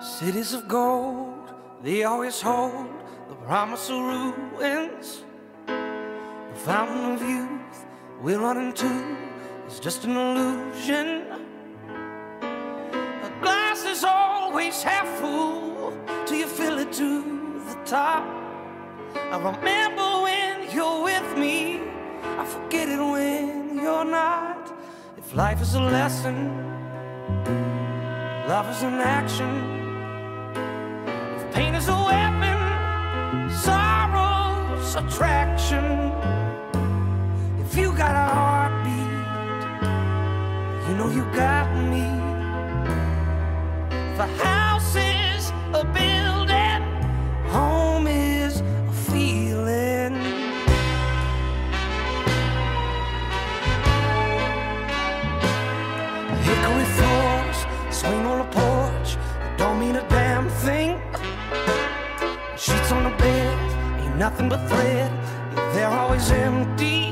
Cities of gold, they always hold the promise of ruins. The fountain of youth we're running to is just an illusion. The glass is always half full till you fill it to the top. I remember when you're with me, I forget it when you're not. If life is a lesson, love is an action. If pain is a weapon, sorrow's attraction. If you got a heartbeat, you know you got me. If a house is a building, home is a feeling. Hickory floors, swing on the porch, don't mean a damn thing. Sheets on the bed, ain't nothing but thread, they're always empty.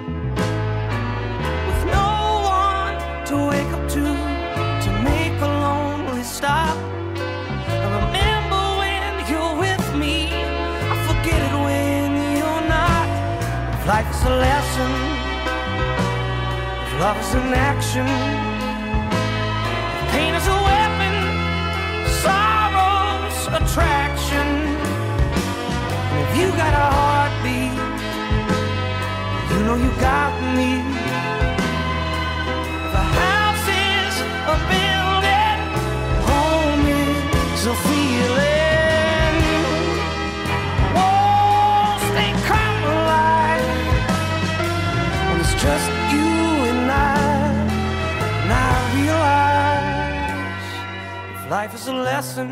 With no one to wake up to make a lonely stop. I remember when you're with me, I forget it when you're not. If life is a lesson, if love is an action, if pain is a weapon, sorrow's attraction. If you got a heartbeat, you know you got me. If a house is a building, home is a feeling. Walls, they come alive when it's just you and I realize if life is a lesson,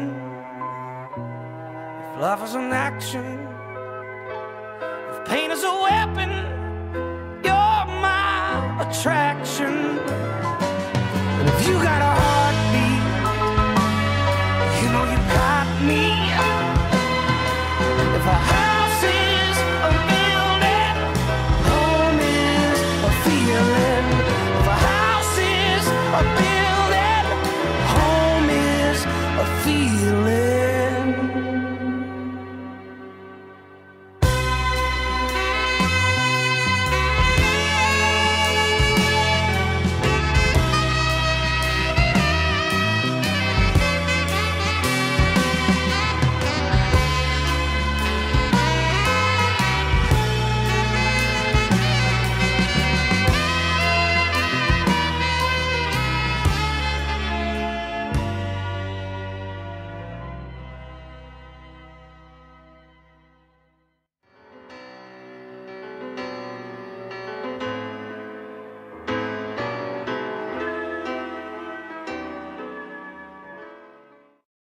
if love is an action, pain is a weapon, you're my attraction. And if you got a heartbeat, you know you got me. If a house is a building, home is a feeling. If a house is a building, home is a feeling.